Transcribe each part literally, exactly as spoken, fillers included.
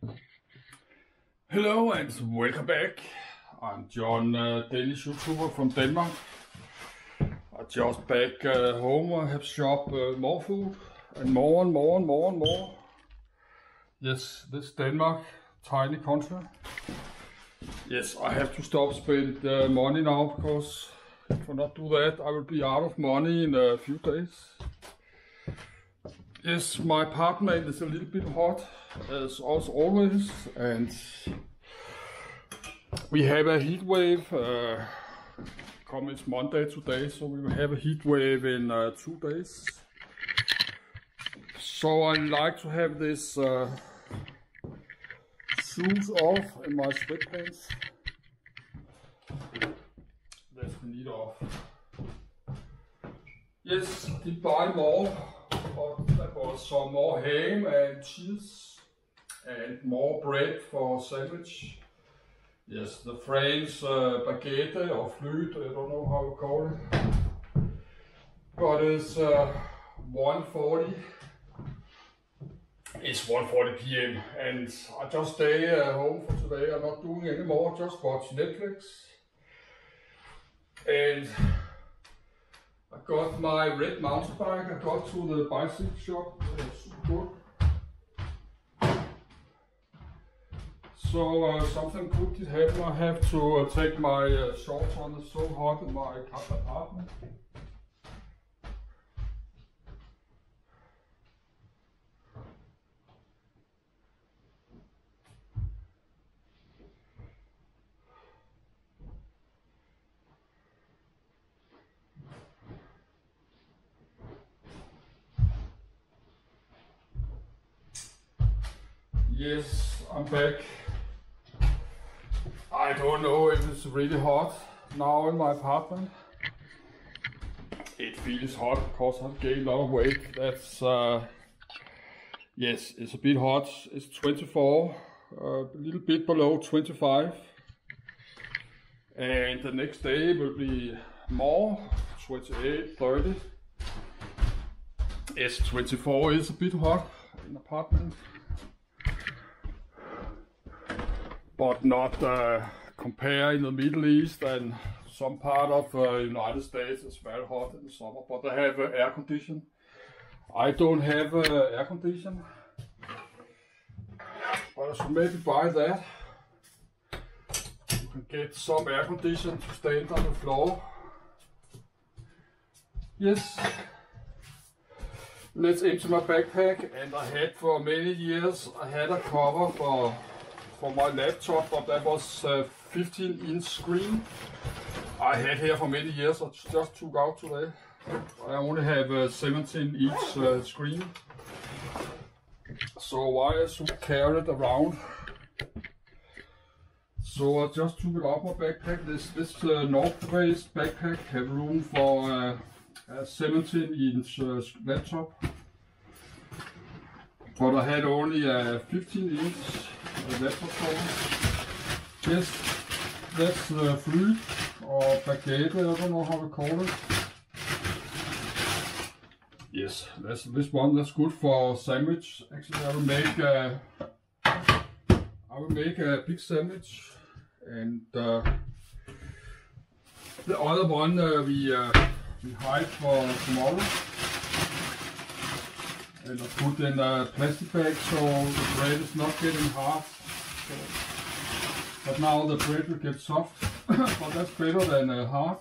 Hello and welcome back. I'm John, uh, Danish YouTuber from Denmark. I just back uh, home. I have shopped uh, more food and more and more and more and more. Yes, this Denmark, tiny country. Yes, I have to stop spend uh, money now because if I not do that, I will be out of money in a few days. Yes, my apartment is a little bit hot, as always, and we have a heat wave. Uh, come it's Monday today, so we will have a heat wave in uh, two days. So I like to have this uh, shoes off and my sweatpants. That's the need off. Yes, I did buy more. But there was some more ham and cheese and more bread for sandwich. Yes, the French uh, baguette or flute, I don't know how you call it. But it's uh, one forty. It's one forty p m and I just stay at home for today. I'm not doing any more, just watch Netflix. And I got my red mountain bike. I got to the bicycle shop. It's super good. So uh, something good did happen. I have to uh, take my uh, shorts on. It's so hot in my apartment. Yes, I'm back. I don't know if it's really hot now in my apartment. It feels hot because I've gained a lot of weight. That's, uh, yes, it's a bit hot. It's twenty-four, uh, a little bit below twenty-five. And the next day will be more, twenty-eight, thirty. Yes, twenty-four is a bit hot in the apartment. But not uh, compare in the Middle East and some part of uh, United States. It's very hot in the summer, but they have uh, air condition. I don't have uh, air condition, but I should maybe buy that. You can get some air condition to stand on the floor. Yes. Let's empty my backpack, and I had for many years, I had a cover for for my laptop, but that was a fifteen inch screen. I had here for many years. I just took out today. I only have a seventeen inch uh, screen. So why I should carry it around? So I just took it out my backpack. This this uh, North Face backpack have room for uh, a seventeen inch uh, laptop, but I had only a fifteen inch. That's yes, that's the flute or baguette, I don't know how to call it. Yes, that's this one. That's good for sandwich. Actually, I will make a, I will make a big sandwich, and uh, the other one uh, we uh, we hide for tomorrow. And I put in a plastic bag so the bread is not getting hard. So, but now the bread will get soft, but that's better than uh, hard.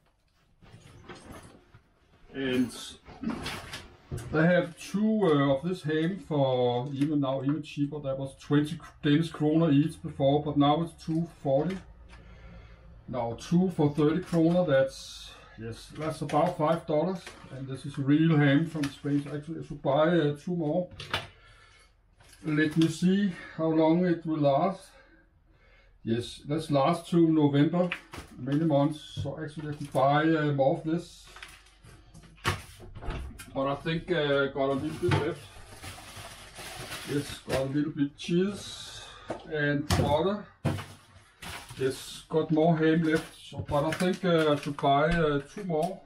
And they have two uh, of this ham for even now even cheaper. That was twenty Danish kroner each before, but now it's two forty. Now two for thirty kroner. That's yes, that's about five dollars, and this is real ham from Spain. Actually, I should buy uh, two more. Let me see how long it will last. Yes, let's last to November, many months. So actually, I can buy uh, more of this. But I think uh, got a little bit left. Yes, got a little bit cheese and butter. Yes, got more ham left. So, but I think uh, I should buy uh, two more.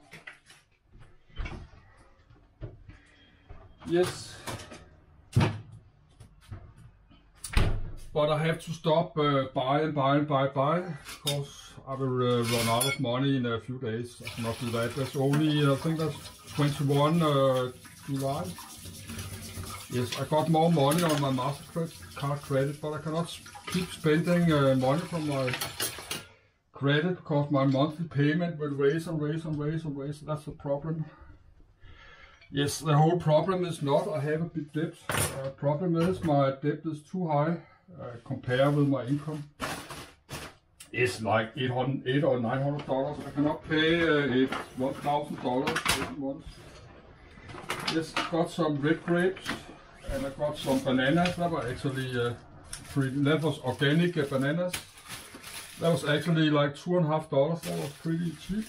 Yes. but I have to stop uh, buy and buy and buy buy because I will uh, run out of money in a few days. I cannot do that. That's only, I think that's twenty-first uh, July. Yes, I got more money on my MasterCard credit, but I cannot keep spending uh, money from my credit because my monthly payment will raise and raise and raise and raise. That's the problem. Yes, the whole problem is not I have a big debt. The uh, problem is my debt is too high uh, compared with my income. It's like eight hundred, eight or nine hundred dollars. I cannot pay uh, one thousand dollars every month. Yes, I got some red grapes and I got some bananas. That were actually uh, pretty. That was organic uh, bananas. That was actually like two and a half dollars. That was pretty cheap.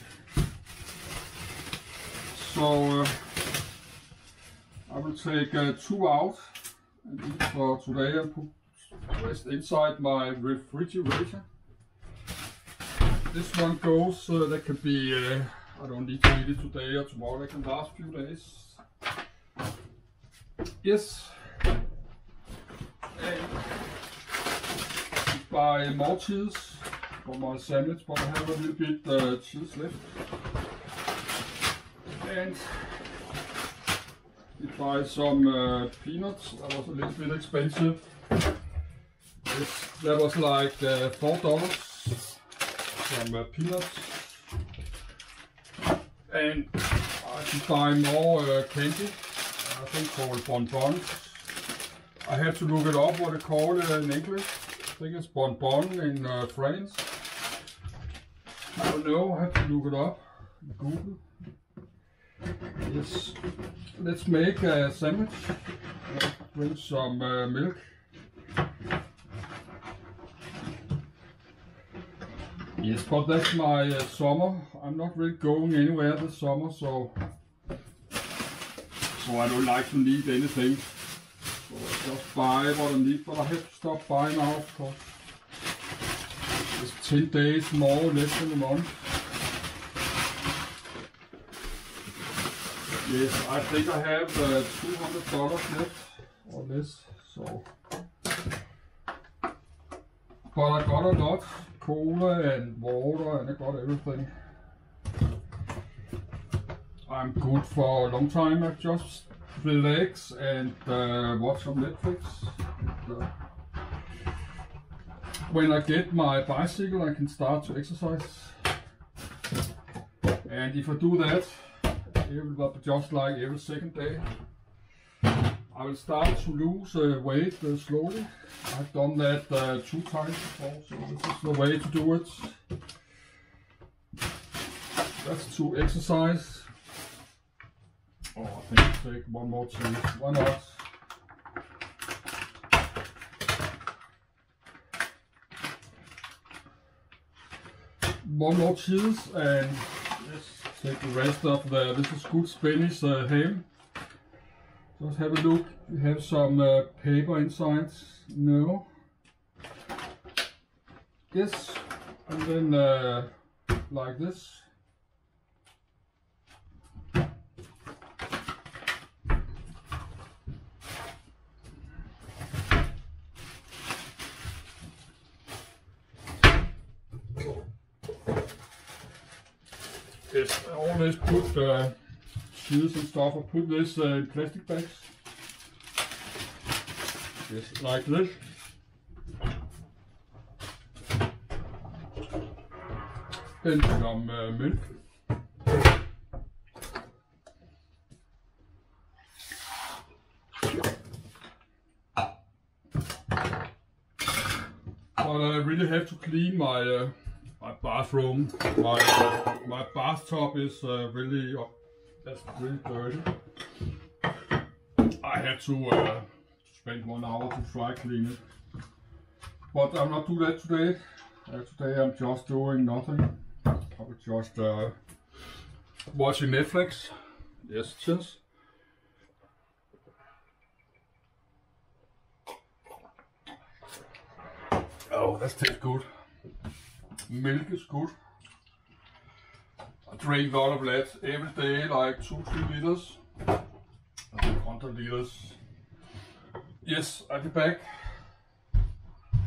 So. Uh, I will take uh, two out and eat for today and put the rest inside my refrigerator. This one goes, uh, that can be, uh, I don't need to eat it today or tomorrow, it can last a few days. Yes. And buy more cheese for my sandwich, but I have a little bit uh, cheese left. And buy some uh, peanuts. That was a little bit expensive. This, that was like uh, four dollars. Some uh, peanuts. And I can buy more uh, candy. I think called bonbons. I have to look it up what it's called uh, in English. I think it's bonbon in uh, France. I don't know. I have to look it up. Google. Yes, let's make a sandwich. Bring some uh, milk. Yes, but that's my uh, summer. I'm not really going anywhere this summer, so so I don't like to need anything. So I just buy what I need, but I have to stop buying now because it's ten days more or less than a month. Yes, I think I have uh, two hundred dollars left or less, so. But I got a lot, cola and water, and I got everything. I'm good for a long time. I just relax and uh, watch some Netflix. And, uh, when I get my bicycle, I can start to exercise. And if I do that, it will be just like every second day. I will start to lose uh, weight uh, slowly. I've done that uh, two times before, so this is the way to do it. That's to exercise. Oh, I think I'll take one more cheese. Why not? One more cheese and yes. Take the rest of the, this is good Spanish uh, ham. Just have a look, we have some uh, paper inside. No. Yes, and then uh, like this. Yes, I always put uh, cheese and stuff. I put this uh, in plastic bags. Yes, like this. Then some uh, milk. But I really have to clean my uh, my bathroom. My uh, my bathtub is uh, really uh, that's really dirty. I had to uh, spend one hour to try clean it, but I'll not do that today. Uh, today I'm just doing nothing. I will just uh, watching Netflix. Yes, cheers. Oh, that tastes good. Milk is good. I drink a lot of that every day, like two, three liters. I think one hundred liters. Yes, I'll be back.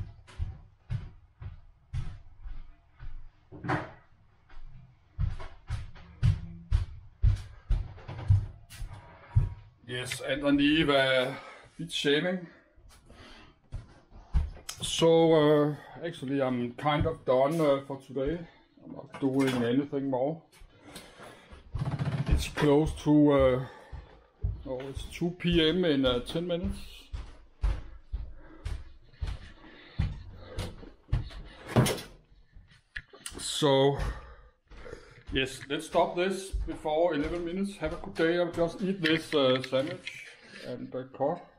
Yes, underneath uh, beach shaving. So uh, actually I'm kind of done uh, for today. I'm not doing anything more. It's close to, uh, oh, it's two P M in uh, ten minutes. So, yes, let's stop this before eleven minutes. Have a good day. I'll just eat this uh, sandwich and uh, cut.